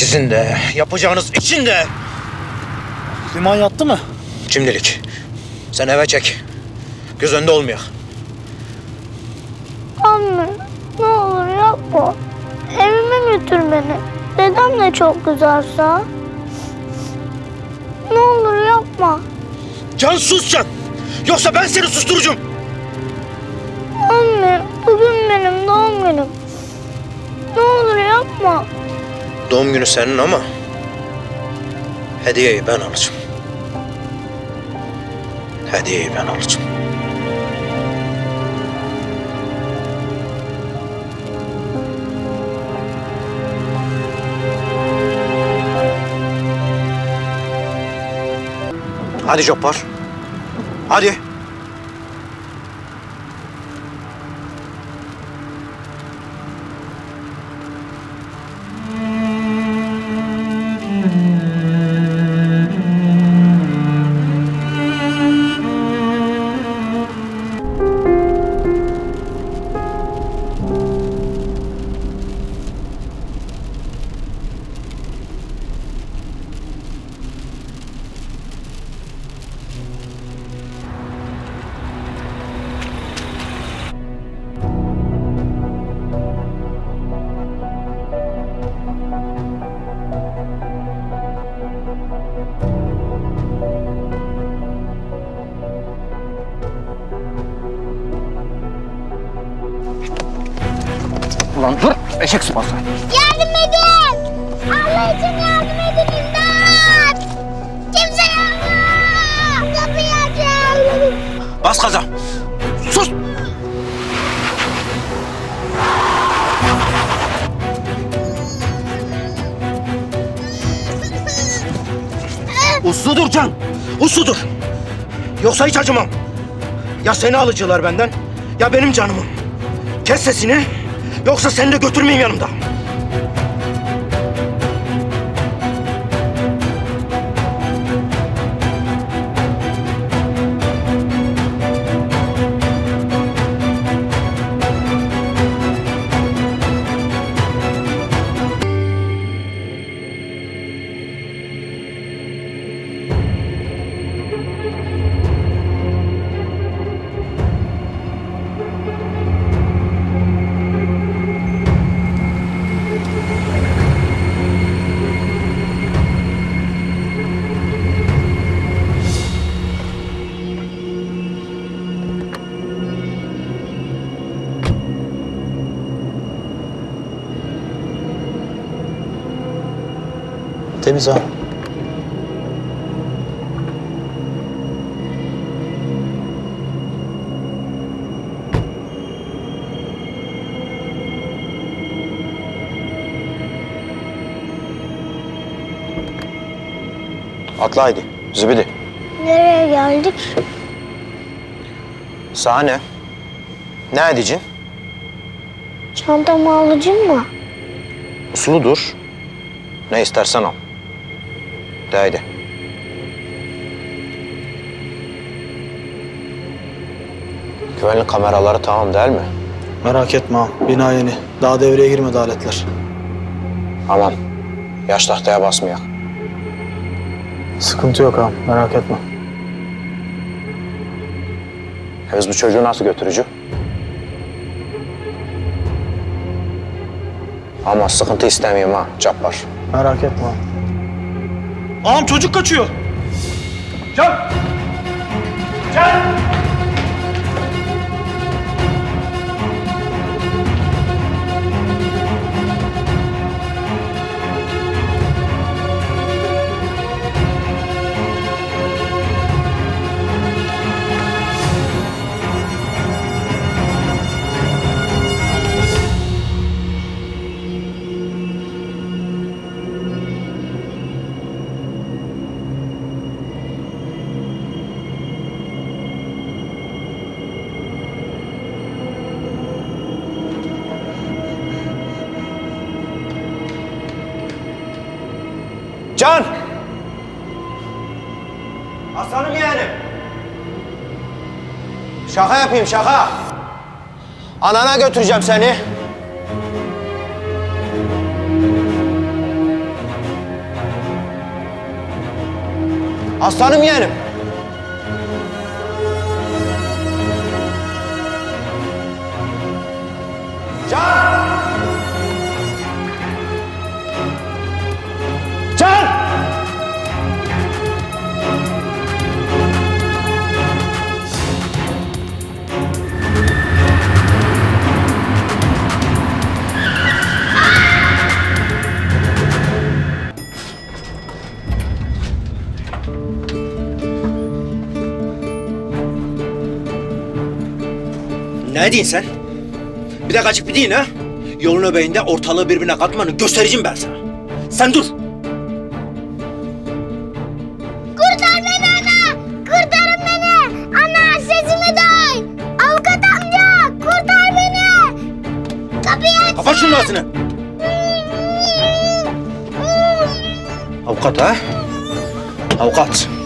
Sizin de, yapacağınız için de. Liman yattı mı? Şimdilik. Sen eve çek. Göz önünde olmuyor. Anne, ne olur yapma. Evime götür beni. Dedem de çok kızarsa. Ne olur yapma. Can sus Can. Yoksa ben seni susturucum. Anne, bugün benim doğum günüm. Ne olur yapma. Doğum günü senin ama hediyeyi ben alacağım. Hediyeyi ben alacağım. Hadi Cabbar. Hadi. Ulan dur, eşek sıpası. Yardım edin! Allah için yardım edin, imdat! Kimse yok! Kapıyı açın! Bas gaza. Sus! Uslu dur Can, uslu dur. Yoksa hiç acımam. Ya seni alıcılar benden, ya benim canımı. Kes sesini, yoksa seni de götürmeyeyim yanımda. Temiz ha. Atla haydi, zibidi. Nereye geldik? Sahne. Ne edeceksin? Çantamı alacağım mı? Uslu dur. Ne istersen al. De haydi. Güvenlik kameraları tamam değil mi? Merak etme ağam. Bina yeni. Daha devreye girmedi aletler. Aman. Yaş tahtaya basmayak. Sıkıntı yok ağam. Merak etme. Biz bu çocuğu nasıl götürücü? Ama sıkıntı istemiyorum ha Cabbar. Merak etme ağam. Ağam çocuk kaçıyor. Can! Can! Can! Aslanım yeğenim. Şaka yapayım, şaka. Anana götüreceğim seni. Aslanım yeğenim. Can! Can! Ne diyorsun sen? Bir de kaçıp bir değil ha? Yolun öbeğinde ortalığı birbirine katmanı göstereceğim ben sana. Sen dur. Kurtar beni ana! Kurtarın beni! Ana sesimi duy! Avukat amca! Kurtar beni! Kapıyı aç! Kapat şunun ağzını. Avukat ha? Avukat.